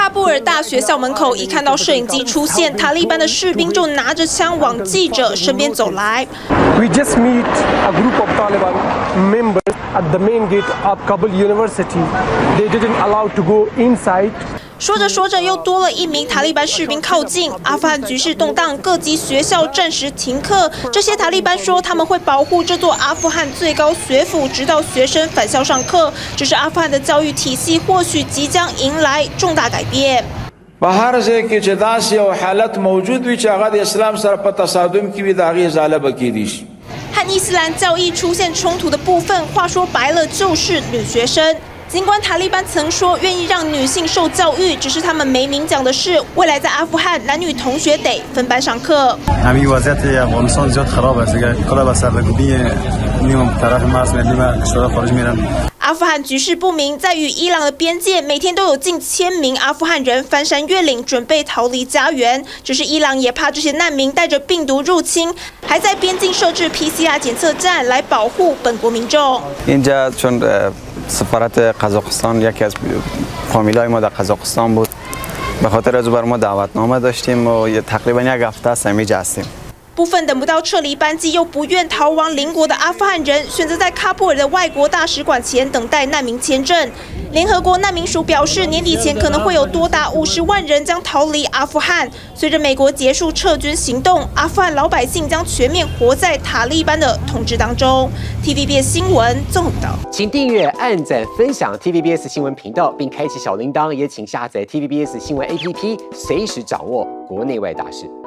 喀布尔大学校门口，一看到摄影机出现，塔利班的士兵就拿着枪往记者身边走来。 We just meet a group of Taliban members at the main gate of Kabul University. They didn't allow to go inside. 说着说着，又多了一名塔利班士兵靠近。阿富汗局势动荡，各级学校暂时停课。这些塔利班说他们会保护这座阿富汗最高学府，直到学生返校上课。只是阿富汗的教育体系或许即将迎来重大改变。 په هر ځای کې چې داسې یو حالت موجود وي چې هغه د اسلام سره په تصادم کې وي د هغې ازاله به کېدی شي。 和伊斯兰教义出现冲突的部分，话说白了就是女学生。 尽管塔利班曾说愿意让女性受教育，只是他们没明讲的是，未来在阿富汗男女同学得分班上课。 همین وضعیت افغانستان زیاد خراب است دیگه کلا به سرکوبی میام طرف ما است میرم کشور خارج میرم。 阿富汗局势不明，在与伊朗的边界，每天都有近1000名阿富汗人翻山越岭，准备逃离家园。只是伊朗也怕这些难民带着病毒入侵，还在边境设置 PCR 检测站来保护本国民众。 اینجا چون سفارت قزاقستان یکی از فامیلای ما در قزاقستان بود به خاطر از بر ما دعوتنامه داشتیم و تقریبا یک هفته است اینجا هستیم。 部分等不到撤离班机，又不愿逃亡邻国的阿富汗人，选择在喀布尔的外国大使馆前等待难民签证。联合国难民署表示，年底前可能会有多达50万人将逃离阿富汗。随着美国结束撤军行动，阿富汗老百姓将全面活在塔利班的统治当中。TVBS 新闻综合报道， 请订阅、按赞、分享 TVBS 新闻频道，并开启小铃铛，也请下载 TVBS 新闻 APP， 随时掌握国内外大事。